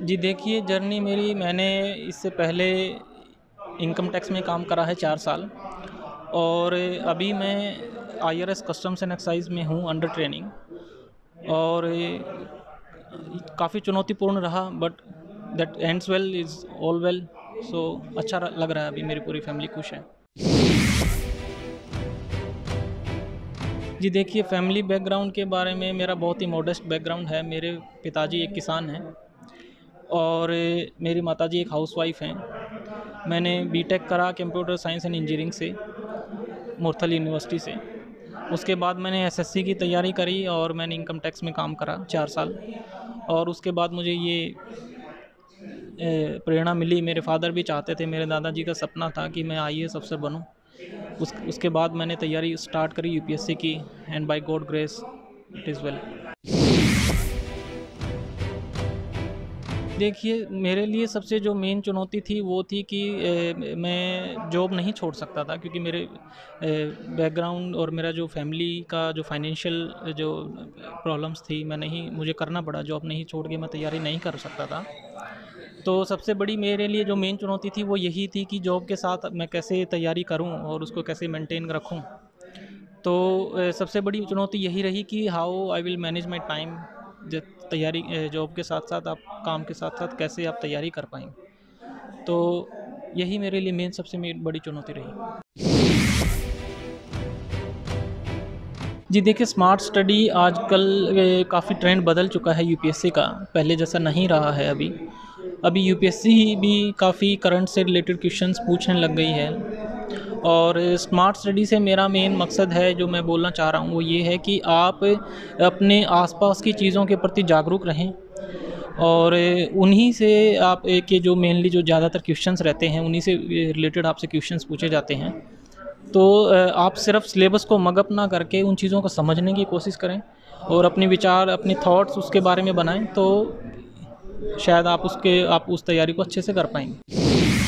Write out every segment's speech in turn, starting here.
जी देखिए, जर्नी मेरी मैंने इससे पहले इनकम टैक्स में काम करा है 4 साल और अभी मैं आईआरएस कस्टम्स एंड एक्साइज़ में हूँ अंडर ट्रेनिंग और काफ़ी चुनौतीपूर्ण रहा but that ends well is all well. So अच्छा लग रहा है, अभी मेरी पूरी फैमिली खुश है। जी देखिए, फैमिली बैकग्राउंड के बारे में मेरा बहुत ही मॉडेस्ट बैकग्राउंड है। मेरे पिताजी एक किसान हैं और मेरी माताजी एक हाउसवाइफ़ हैं। मैंने बीटेक करा कंप्यूटर साइंस एंड इंजीनियरिंग से मुरथल यूनिवर्सिटी से। उसके बाद मैंने एसएससी की तैयारी करी और मैंने इनकम टैक्स में काम करा 4 साल और उसके बाद मुझे ये प्रेरणा मिली। मेरे फादर भी चाहते थे, मेरे दादाजी का सपना था कि मैं आईएएस अफ़सर बनूं। उसके बाद मैंने तैयारी स्टार्ट करी यूपीएससी की and by god grace it is well. देखिए, मेरे लिए सबसे जो मेन चुनौती थी वो थी कि मैं जॉब नहीं छोड़ सकता था क्योंकि मेरे बैकग्राउंड और मेरा जो फैमिली का जो फाइनेंशियल जो प्रॉब्लम्स थी, मैं नहीं मुझे करना पड़ा, जॉब नहीं छोड़ के मैं तैयारी नहीं कर सकता था। तो सबसे बड़ी मेरे लिए जो मेन चुनौती थी वो यही थी कि जॉब के साथ मैं कैसे तैयारी करूं और उसको कैसे मेंटेन रखूं। तो सबसे बड़ी चुनौती यही रही कि how I will manage my time. जब तैयारी जॉब के साथ साथ आप काम के साथ साथ कैसे आप तैयारी कर पाएंगे, तो यही मेरे लिए मेन सबसे बड़ी चुनौती रही। जी देखिए, स्मार्ट स्टडी आजकल काफ़ी ट्रेंड बदल चुका है यूपीएससी का, पहले जैसा नहीं रहा है अभी। अभी यूपीएससी भी काफ़ी करंट से रिलेटेड क्वेश्चंस पूछने लग गई है और स्मार्ट स्टडी से मेरा मेन मकसद है जो मैं बोलना चाह रहा हूँ वो ये है कि आप अपने आसपास की चीज़ों के प्रति जागरूक रहें और उन्हीं से आप के जो मेनली जो ज़्यादातर क्वेश्चंस रहते हैं उन्हीं से रिलेटेड आपसे क्वेश्चंस पूछे जाते हैं। तो आप सिर्फ सिलेबस को मगअप ना करके उन चीज़ों को समझने की कोशिश करें और अपने विचार अपने थॉट्स उसके बारे में बनाएं, तो शायद आप उस तैयारी को अच्छे से कर पाएंगे।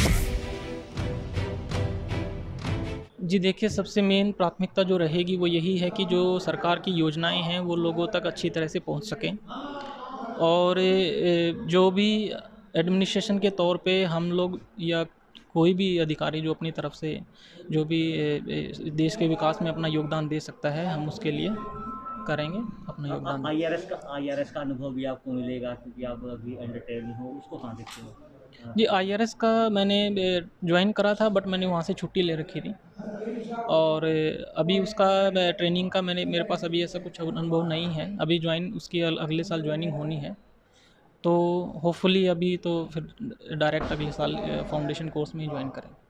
जी देखिए, सबसे मेन प्राथमिकता जो रहेगी वो यही है कि जो सरकार की योजनाएं हैं वो लोगों तक अच्छी तरह से पहुंच सकें और जो भी एडमिनिस्ट्रेशन के तौर पे हम लोग या कोई भी अधिकारी जो अपनी तरफ से जो भी देश के विकास में अपना योगदान दे सकता है, हम उसके लिए करेंगे अपना योगदान दें। आईआरएस का अनुभव भी आपको मिलेगा क्योंकि आप अभी अंडर ट्रेनिंग हो, उसको कहाँ देखते हो? जी, आईआरएस का मैंने ज्वाइन करा था बट मैंने वहाँ से छुट्टी ले रखी थी और अभी उसका ट्रेनिंग का मेरे पास अभी ऐसा कुछ अनुभव नहीं है। अभी ज्वाइन उसकी अगले साल ज्वाइनिंग होनी है, तो होपफुली अभी तो फिर डायरेक्ट अगले साल फाउंडेशन कोर्स में ही ज्वाइन करें।